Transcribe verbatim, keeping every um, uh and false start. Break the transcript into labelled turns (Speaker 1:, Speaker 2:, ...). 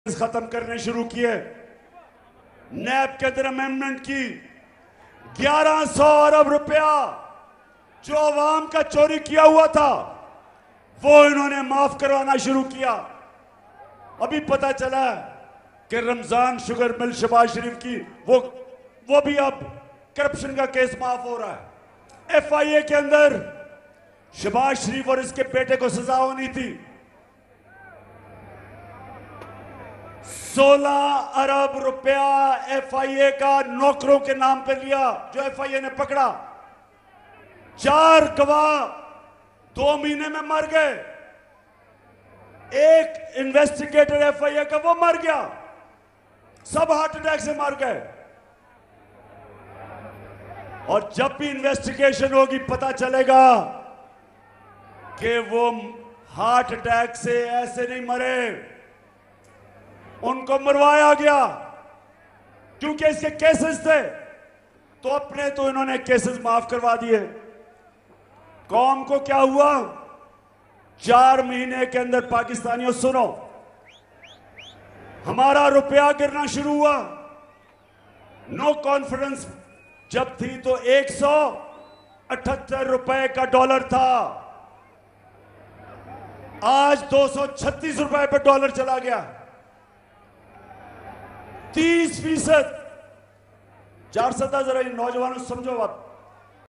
Speaker 1: खत्म करने शुरू किए। नैब के अंदर अमेंडमेंट की ग्यारह सौ अरब रुपया जो अवाम का चोरी किया हुआ था वो इन्होंने माफ करवाना शुरू किया। अभी पता चला कि रमजान शुगर मिल शहबाज शरीफ की वो वो भी अब करप्शन का केस माफ हो रहा है। एफ आई ए के अंदर शहबाज शरीफ और इसके बेटे को सजा होनी थी। सोलह अरब रुपया एफ आई ए का नौकरों के नाम पे लिया जो एफ आई ए ने पकड़ा। चार गवाह दो महीने में मर गए। एक इन्वेस्टिगेटर एफ आई ए का वो मर गया। सब हार्ट अटैक से मर गए। और जब भी इन्वेस्टिगेशन होगी पता चलेगा कि वो हार्ट अटैक से ऐसे नहीं मरे, उनको मरवाया गया क्योंकि इसके केसेस थे। तो अपने तो इन्होंने केसेस माफ करवा दिए। कौम को क्या हुआ? चार महीने के अंदर पाकिस्तानियों सुनो, हमारा रुपया गिरना शुरू हुआ। नो कॉन्फिडेंस जब थी तो एक सौ अठहत्तर रुपए का डॉलर था, आज दो सौ छत्तीस रुपए पर डॉलर चला गया। तीस फीसद। चार सदा जरा नौजवानों समझो बात।